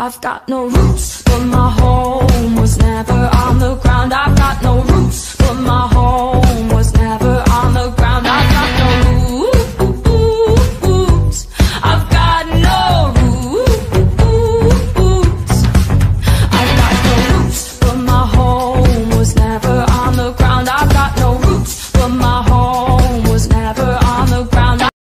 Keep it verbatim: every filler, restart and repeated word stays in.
I've got no roots, but my home was never